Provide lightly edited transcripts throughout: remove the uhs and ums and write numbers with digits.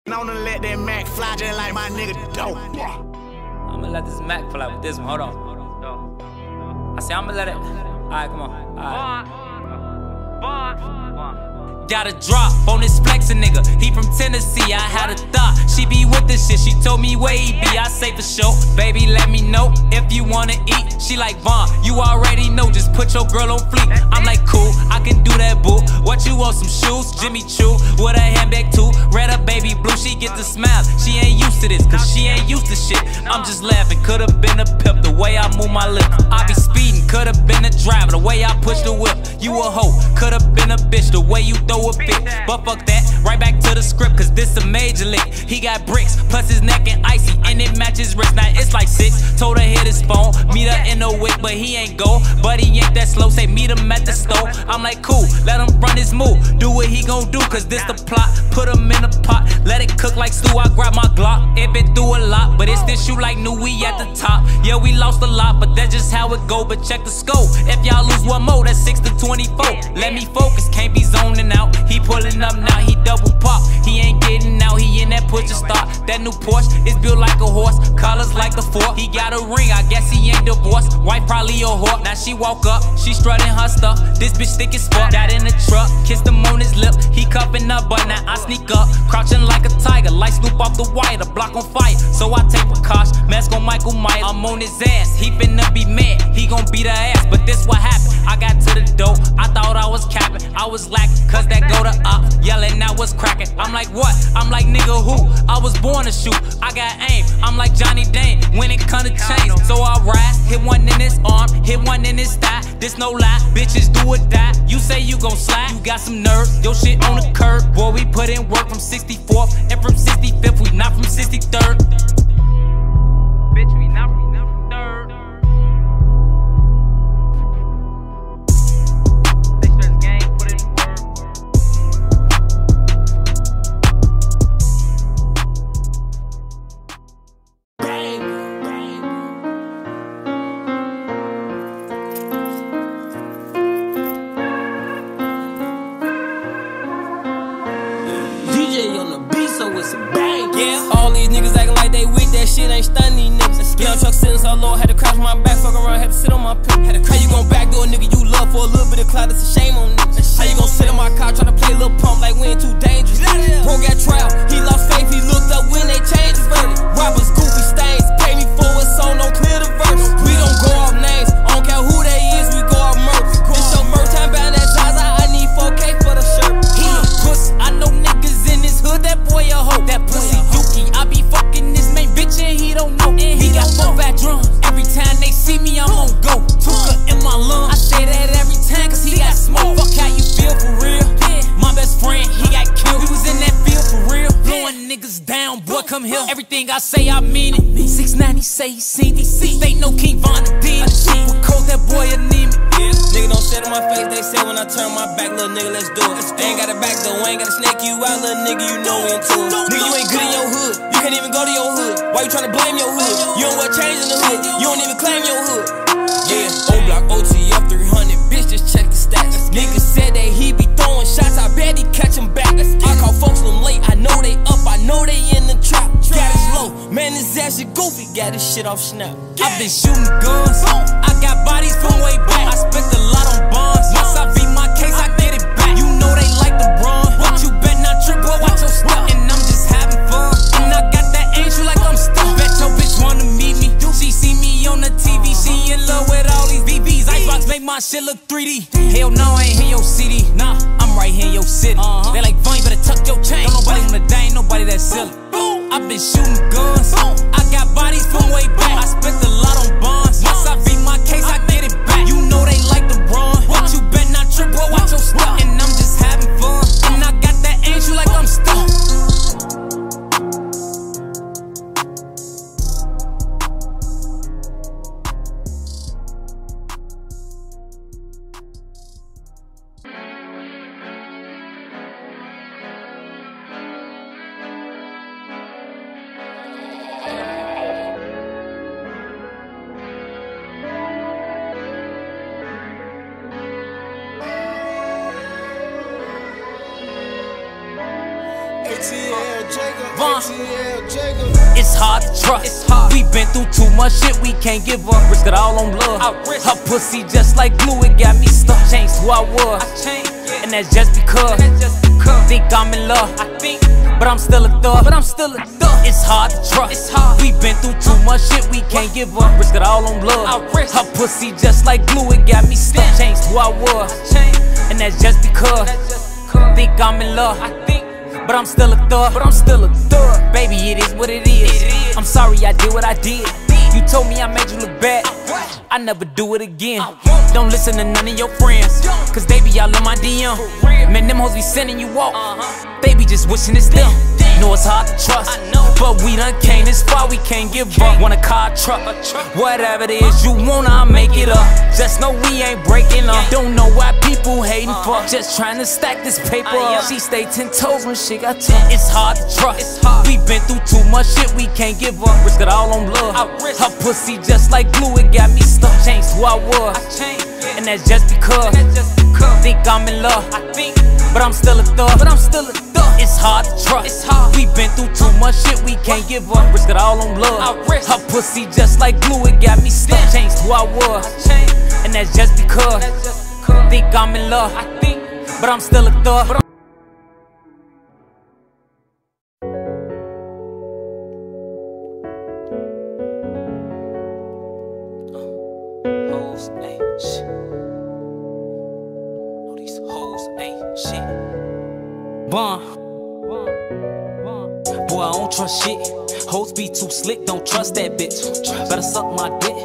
Known to let that Mac fly just like my nigga dope. I'ma let this Mac fly with this one. Hold on. I say I'ma let it. Alright, come on. Alright. Got a drop on this flexin' nigga. He from Tennessee. I had a thought she be with this shit. She told me where he be. I say for sure. Baby, let me know if you wanna eat. She like, Vaughn, you already know. Just put your girl on fleek. I'm like, cool, I can do that, boo. What you want? Some shoes? Jimmy Choo with a handbag too. Red up, baby blue. She get the smile. She ain't used to this, cause she ain't used to shit. I'm just laughing. Could've been a pimp the way I move my lips. I be speeding. Could've been a driver the way I push the whip. You a hoe. Could've been a bitch the way you throw a fit. But fuck that, right back to the script, cause this a major lick. He got bricks, plus his neck and icy, and it matches wrist. Now it's like 6, told her hit his phone, meet her in the wick, but he ain't go. But he ain't that slow, say meet him at the store. I'm like, cool, let him run his move, do what he gon' do, cause this the plot. Put him in a pot, let it cook like stew. I grab my Glock, it been through a lot, but it's this shoe like new, we at the top. Yeah, we lost a lot, but that's just how it go. But check the scope, if y'all lose one more, that's 6 to 24. Let me focus, can't be zoning out. He pulling up now, he double pop. He ain't getting out, he in that push to start. That new Porsche is built like a horse, colors like the fork. He got a ring, I guess he ain't divorced. Wife probably a whore. Now she walk up, she strutting her stuff. This bitch thick as fuck. Got in the truck, kissed him on his lip. He cuffing up, but now I sneak up, crouching like a tiger, like Snoop off the wire. The block on fire, so I take precaution. Mask on Michael Myers, I'm on his ass. He finna be mad, he gon' beat her ass. But this what happened. I got to the door, I thought I was capping. I was lacking, cause that go to up, yelling now what's cracking. I'm like, what? I'm like, nigga, who? I was born to shoot, I got aim. I'm like Johnny Dane when it come to chains. So I rise, hit one in his arm, hit one in his thigh. This no lie, bitches do or die. You say you gon' slide, you got some nerve. Your shit on the curb, boy, we put in work from 64th and from 65th, we not from 63rd. Bitch, we not from 3rd. All these niggas acting like they weak, that shit ain't stunning these niggas. Young truck sitting so low, had to crouch my back, fuck around, had to sit on my pip. How you gon' backdoor a nigga you love for a little bit of clout? It's a shame on niggas. How you gon' sit on my car, try to play a little pump like we ain't too dangerous? Bro got trial, he lost faith, he looked up when they changed his verdict. Robbers, goofy stains, pay me for a song, don't clear the verse. We don't go off names, I don't care who they is, we go off murder. This your first time buying that Zaza, I need 4K for the shirt. He a pussy, I know niggas in this hood, that boy a hoe. That pussy dookie, I be fucking this main bitch and he don't know. He got 4 fat drums, every time they see me I'm on go. Tuka in my lungs, I say that every time cause he got smoke. Fuck how you feel for real, my best friend, he got killed. We was in that field for real, blowing niggas down, boy come here. Everything I say I mean it. 690 say he seen it, they know King Von the Demon. With cold that boy anemic. Nigga don't sit on my face, they say when I turn my back, little nigga, let's do it. Ain't got a back though, ain't gotta snake you out, little nigga, you know we into it. Nigga, you ain't good in your hood, you can't even go to your hood. Why you tryna blame your hood? You don't wear chains in the hood, you don't even claim your hood. Yeah, O-Block, OTF 300, bitch, just check the stats. Nigga said that he be throwing shots, I bet he catch him back. I call folks them late, I know they up, I know they in the trap. Got his low, man, his ass is goofy, got his shit off snap. I been shooting guns, I got bodies from way back. I spent a lot on bonds, once I beat my case, I get it back. You know they like to run, but you bet not trip, boy, watch your step. And I'm just having fun, and I got that angel like I'm stuck. Bet your bitch wanna meet me, she see me on the TV, she in love with all these BBs. Icebox make my shit look 3D. Hell no, I ain't hear your CD, nah, I'm right here in your city. They like, fun, you better tuck your chain. Don't nobody wanna die, ain't nobody that silly. I been shooting guns, I got bodies from way back. I spent a lot on bonds, once I beat my case, I get it back. You know they like to run, but you bet not trip, boy, watch your step. And I'm just having fun, and I got that angel like I'm stuck. Vaughn. It's hard to trust. We been through too much shit, we can't give up. Risk it all on love. Her pussy just like glue, it got me stuck. Changed who I was, and that's just because. Think I'm in love, but I'm still a thug. It's hard to trust. We been through too much shit, we can't give up. Risk it all on love. Her pussy just like glue, it got me stuck. Changed who I was, and that's just because. Think I'm in love, but I'm still a thug. Baby, it is what it is. I'm sorry I did what I did. You told me I made you look bad. I never do it again. Don't listen to none of your friends, cause they be all in my DM. Man, them hoes be sending you off. They be just wishing it's them. Know it's hard to trust, but we done came this far, we can't give up. Want a car, truck, whatever it is you want, I'll make it up. Just know we ain't breaking up. Don't know why people hating for. Just trying to stack this paper up. She stay 10 toes when she got 10. It's hard to trust. We been through too much shit, we can't give up. Risk it all on love. Her pussy just like glue, it got me stuck. Changed who I was, and that's just because. Think I'm in love, but I'm still a thug. It's hard to trust. We been through too much shit, we can't give up. Risk it all on love. Her pussy just like glue, it got me stuck. Changed who I was, and that's just because. Think I'm in love, but I'm still a thug. Hoes ain't shit. No, these hoes ain't shit. Boy, I don't trust shit. Hoes be too slick, don't trust that bitch. Better suck my dick.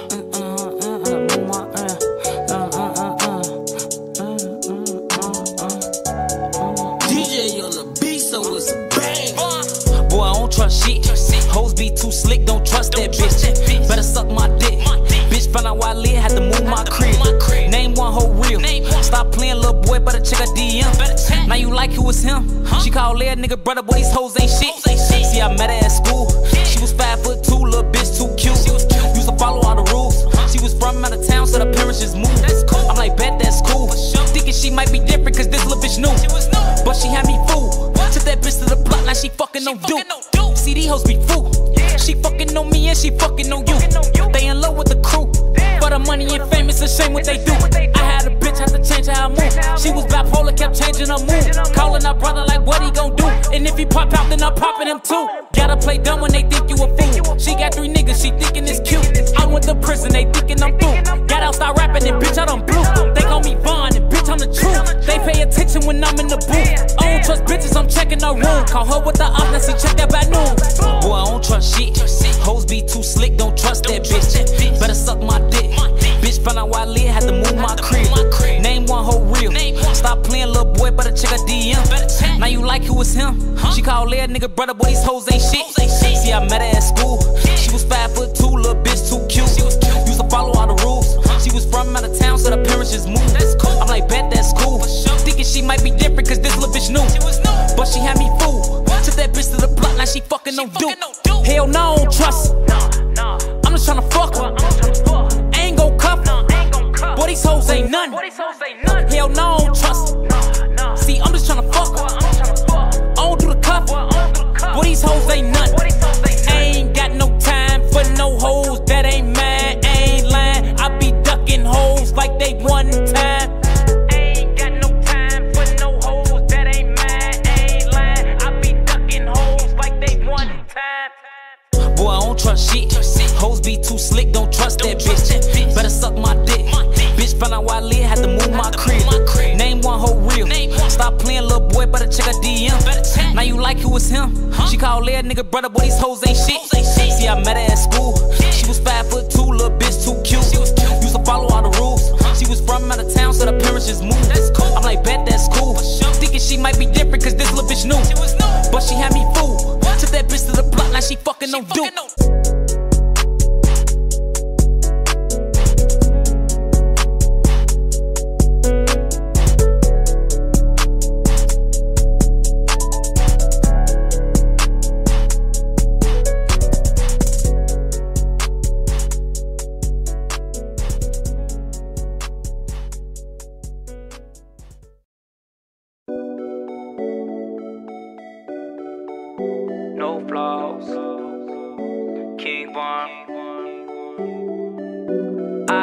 DJ on the beat, so it's a bang. Boy, I don't trust shit. Hoes be too slick, don't trust that bitch. Better suck my dick. Bitch found out why I lit, had to move my crib. Name one hoe real. Stop playing, little boy, better check her DM. Now you like who was him? She called Leah nigga brother, but these hoes ain't shit. See, I met her at school. She was 5'2", little bitch too cute. Used to follow all the rules. She was from out of town, so the parents just moved. I'm like, bet that's cool. Thinking she might be different, cause this little bitch new. But she had me fooled. Took that bitch to the block, now she fucking on Duke. See, these hoes be fooled. She fucking on me and she fucking on you. They in love with the crew. For the money and fame, it's a shame what they do. I had a bitch, had to change how I move. She was bipolar, kept changing her mood. Calling her brother like what he gon' do. And if he pop out, then I'm popping him too. Gotta play dumb when they think you a fool. She got 3 niggas, she thinking it's cute. I went to prison, they thinking I'm through. Got out, start rapping, and bitch, I done blew. They call me Vaughn, and bitch, I'm the truth. They pay attention when I'm in the booth. I don't trust bitches, I'm checking her room. Call her with the op, now she check that bad news. Boy, I don't trust shit. Hoes be too slick, don't trust that bitch. Better suck my dick. Bitch found out why I lit, had to move my crib. Name one hoe real. Stop playing, little boy, better check her DM. Now you like who was him? She called Leah nigga brother, but these hoes ain't shit. See, I met her at school. She was 5'2", little bitch too cute. Used to follow all the rules. She was from out of town, so the parents just moved. I'm like, bet that's cool. Thinking she might be different, cause this little bitch new. But she had me fooled. Took that bitch to the block, now she fucking on Duke. Hell no, I don't trust. I'm just tryna fuck her. I ain't gon' cuff her. Boy, these hoes ain't none. Hell no, I don't trust. See, I'm just tryna fuck her. I don't do the cuff. Boy, these hoes ain't none. I ain't got no time for no hoes that ain't mine. I ain't lying. I be ducking hoes like they one time. Boy, I don't trust shit. Hoes be too slick, don't trust that bitch. Better suck my dick. Bitch found out why I lit, had to move my crib. Name one hoe real. Stop playing, little boy, better check her DM. Now you like who was him? She called Leah nigga brother, but these hoes ain't shit. See, I met her at school. She was 5'2", little bitch too cute. Used to follow all the rules. She was from out of town, so the parents just moved. I'm like, bet that's cool. Thinking she might be different, cause this little bitch new. But she had me fooled. Took that bitch to the block, now she fucking on Duke.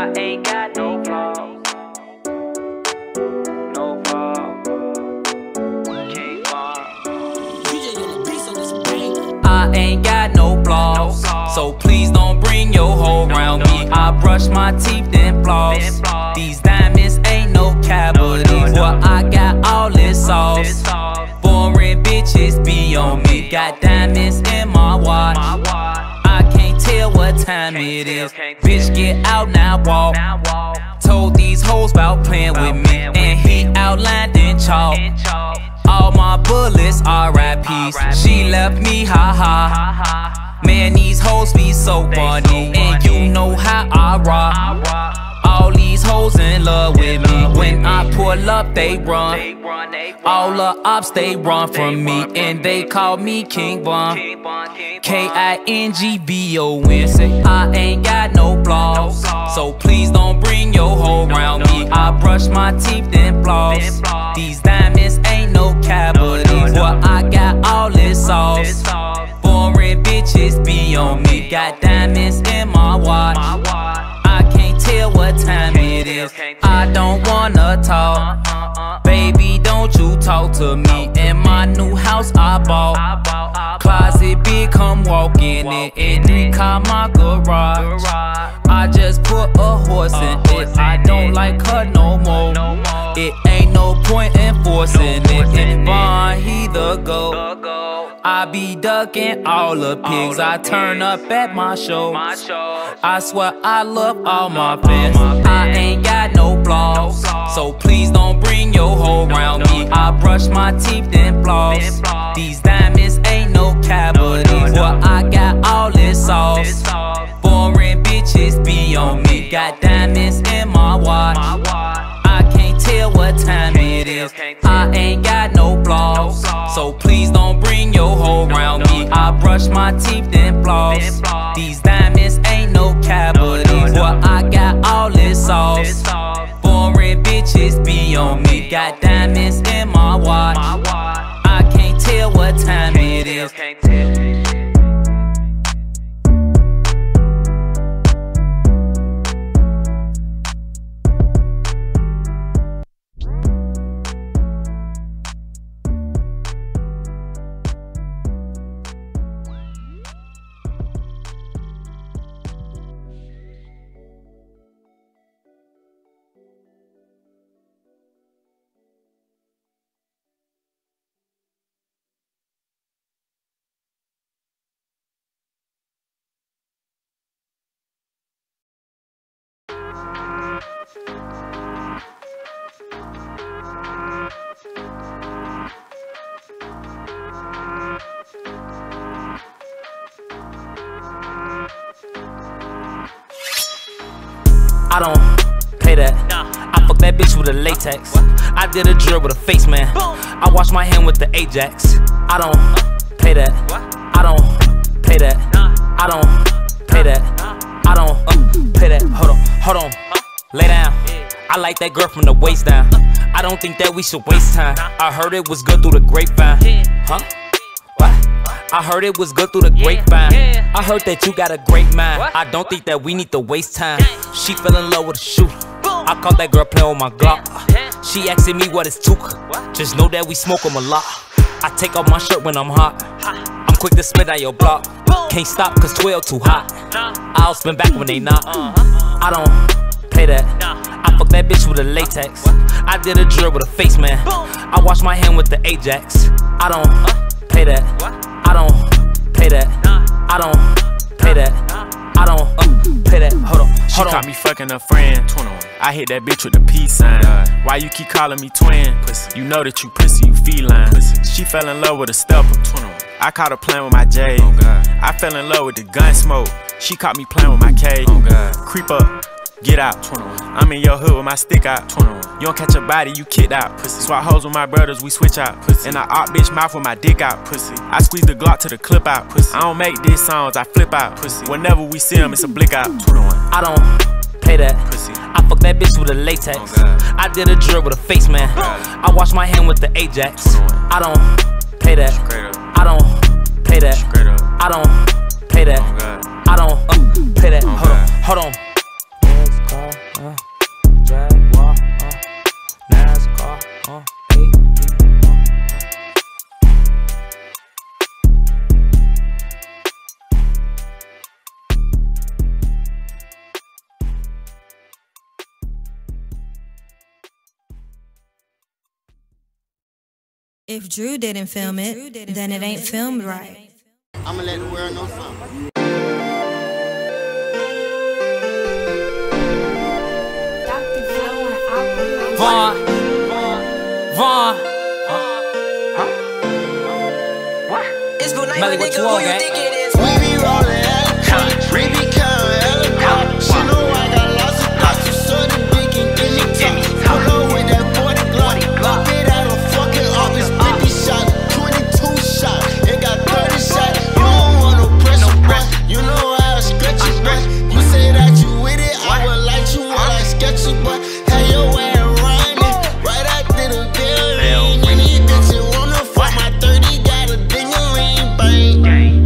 I ain't got no flaws. No flaws. I ain't got no flaws, so please don't bring your hoe around me. I brush my teeth and floss. These diamonds ain't no cavalities. Well, I got all this sauce. Foreign bitches be on me. Got diamonds in my watch. I can't tell what time it is. Bitch, get out now, walk. Told these hoes about playing with me, and he outlined in chalk all my bullets, R.I.P.s. She left me, ha-ha. Man, these hoes be so funny, and you know how I rock. All these hoes in love with me. When I pull up, they run. All the ops, they run from me, and they call me King Von. K-I-N-G-V-O-N. Say I ain't got no flaws, so please don't bring your hoe around me. I brush my teeth and floss. These diamonds ain't no cavalities. Well, I got all this sauce. Foreign bitches be on me. Got diamonds in my watch. I can't tell what time it is. I don't wanna talk. Baby, don't you talk to me. In my new house I bought. Closet big, come walk in it. And 3-car my garage. I just put a horse in it. I don't like her no more. It ain't no point in forcing it. And Von, he the GOAT. I be ducking all the pigs. I turn up at my show. I swear I love all my fans. I ain't got no flaws, so please don't bring your hoe around me. I brush my teeth and floss. These diamonds ain't no cavalities. Well, I got all this sauce. Foreign bitches be on me. Got diamonds in my watch. I can't tell what time it is. I ain't got no flaws, so please don't bring your hoe around me. I brush my teeth and floss. These diamonds ain't no cavalities. Well, I got all this sauce. Foreign bitches be on me. Got diamonds in my watch. I can't tell what time it is. I don't play that. I fuck that bitch with a latex. I did a drill with a face man. I wash my hand with the Ajax. I don't play that. I don't play that. I don't play that. I don't play that. Hold on, lay down. I like that girl from the waist down. I don't think that we should waste time. I heard it was good through the grapevine. Huh? What? I heard it was good through the grapevine. I heard that you got a great mind. I don't think that we need to waste time. She fell in love with a shooter. I caught that girl playing with my Glock. She asking me what is took. Just know that we smoke 'em a lot. I take off my shirt when I'm hot. I'm quick to spit out your block. Can't stop cause 12 too hot. I'll spin back when they knock. I don't play that. I fuck that bitch with a latex. I did a drill with a face man. I wash my hand with the Ajax. I don't play that. I don't play that. I don't play that. I don't play that. Hold on. She caught me fucking a friend. I hit that bitch with the peace sign. Why you keep calling me twin? You know that you pussy, you feline. She fell in love with a stepper. I caught her playing with my J. I fell in love with the gun smoke. She caught me playing with my K. Creep up, get out. I'm in your hood with my stick out. You don't catch a body, you kicked out. Swap hoes with my brothers, we switch out. And I op bitch mouth with my dick out. I squeeze the Glock to the clip out. I don't make these songs, I flip out. Whenever we see them, it's a blick out. I don't play that. I fuck that bitch with a latex. I did a drill with a face man. I wash my hand with the Ajax. I don't play that. I don't play that. I don't play that. I don't play that. Hold on. Let's go. If Drew didn't film it, then it ain't filmed right. I'ma let the world know something. Vaughn. Melly, what you want, gang? We be rollin' electric, we be countin' eloquent. She know I got lots of thoughts, you saw the dick and give me time. Pull up with that 40 Glock, pop it out of fucking office. 50 shots, 22 shots, it got 30 shots. You don't want no pressure, boy. You know how I stretch it, boy. You say that you with it, I would like you while I sketch it, boy. Have your way running right after the building. Any bitch that wanna fuck my 30 got a ding-a-ling bang.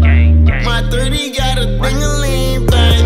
My 30 got a ding-a-ling bang.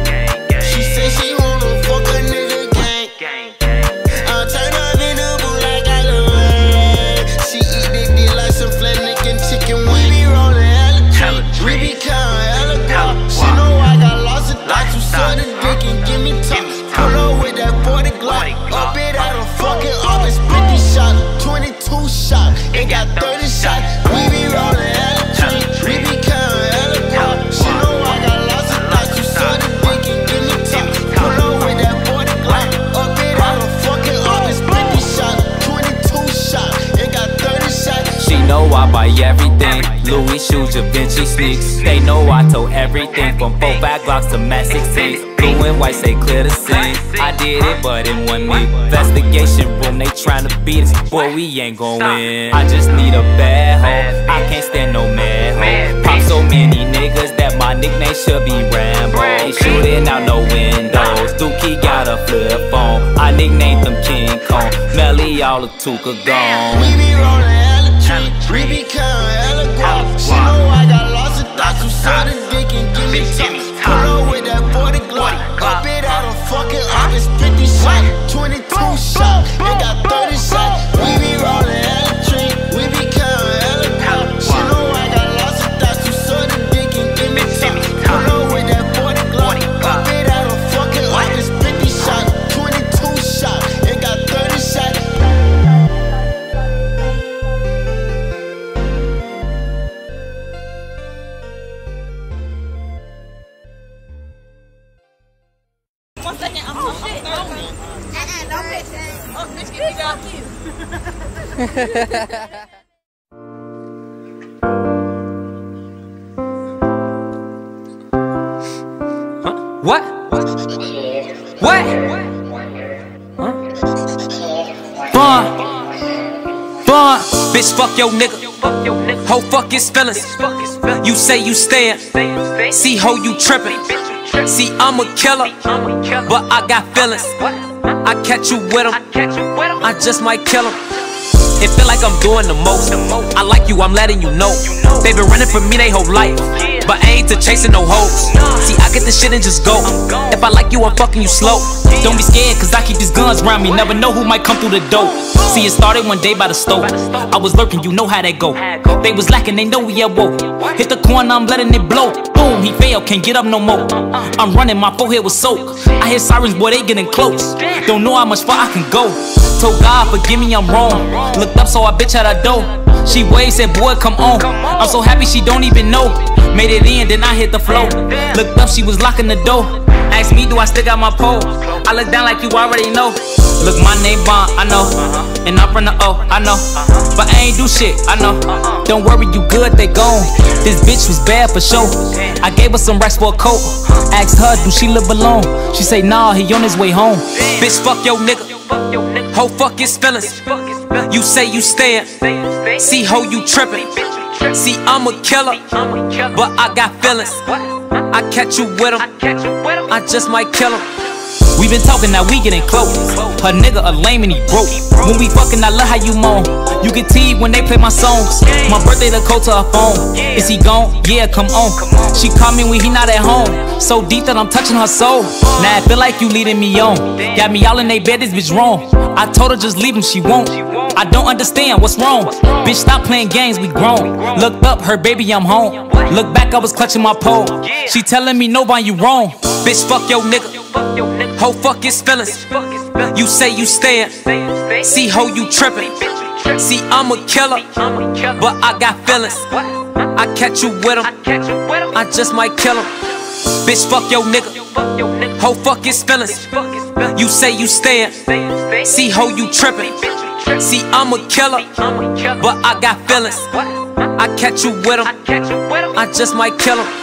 She say she wanna fuck a nigga gang. I'll turn up in the booth like I love it. She eat the dick like some Flanagan chicken wing. We be rollin' electric, we be countin' eloquent. She know I got lots of thoughts, you saw the dick and give me top. Pull up with that 40 Glock, up it out of fucking office. 50 shots, 22 shots, it got 30 shots. We be rollin' electric, we be countin' eloquent. She know I got lots of thoughts, you saw the dick and give me top. Pull up with that 40 Glock, up it out of fucking office. 50 shots, 22 shots, it got 30 shots. She know I buy everything, Louis shoes, Givenchy sneaks. They know I told everything from 4-5 Glocks to Mac 16s. Blue and white say clear the scene. I did it, but in one week. Investigation room, they tryna beat us. Boy, we ain't gon' win. I just need a bad hoe. I can't stand no mad hoe. Pop so many niggas that my nickname should be Rambo. They shooting out no windows. Dookie got a flip phone. I nicknamed them King Kong. Melly all the Tuka gone. We be rollin' electric, we be countin' eloquent. She know I got lots of thoughts, you saw the dick and give me top. Pull up with that 40 Glock, up it out of fucking office. 50 shots, 22 shots, it got 30 shots. We be rollin' electric, we be countin' eloquent. She know I got lots of thoughts, you saw the dick and give me top. Pull up with that 40 Glock, up it out of fucking office. 50 shots, 22 shots, it got 30 shots. One second, I'm filming. Don't pitch that. Oh, bitch, get me off you. What? What? Huh? Vaughn, bitch, fuck your nigga. Ho, fuck his feelings. You say you stayin'. See how you trippin'. See, I'm a killer, but I got feelings. I catch you with 'em, I just might kill 'em. It feel like I'm doing the most. I like you, I'm letting you know. They been running from me they whole life, but I ain't to chasing no hoes. See, I get this shit and just go. If I like you, I'm fucking you slow. Don't be scared, cause I keep these guns around me. Never know who might come through the door. See, it started one day by the stove. I was lurking, you know how that go. They was lacking, they know we awoke. Hit the corner, I'm letting it blow. Boom, he failed, can't get up no more. I'm running, my forehead was soaked. I hear sirens, boy, they getting close. Don't know how much far I can go. Told God, forgive me, I'm wrong. Looked up, so I bitch at her door. She waved, said, boy, come on. I'm so happy she don't even know. Made it in, then I hit the floor. Looked up, she was locking the door. Asked me, do I still got my pole? I look down like you already know. Look, my name Vaughn, I know. And I'm from the O, I know. But I ain't do shit, I know. Don't worry, you good, they gone. This bitch was bad for sure. I gave her some racks for a coat. Asked her, do she live alone? She say, nah, he on his way home. Bitch, fuck your nigga. Ho, fuck his feelings. You say you stayin'. See how you trippin'. See, I'm a killer, but I got feelings. I catch you with 'em, I just might kill 'em. We been talking, now we getting close. Her nigga a lame and he broke. When we fucking, I love how you moan. You get teed when they play my songs. My birthday, the code to her phone. Is he gone? Yeah, come on. She call me when he not at home. So deep that I'm touching her soul. Now I feel like you leading me on. Got me all in they bed, this bitch wrong. I told her just leave him, she won't. I don't understand what's wrong. Bitch, stop playing games, we grown. Looked up, her baby, I'm home. Look back, I was clutching my pole. She telling me, no, you wrong. Bitch, fuck your nigga. Ho, fuck his feelings. You say you stayin'. See how you trippin'. See, I'm a killer, but I got feelings. I catch you with 'em, I just might kill 'em. Bitch, fuck your nigga, ho, fuck his feelings. You say you stayin', see, ho, you trippin'. See, I'm a killer, but I got feelings. I catch you with 'em, I just might kill 'em.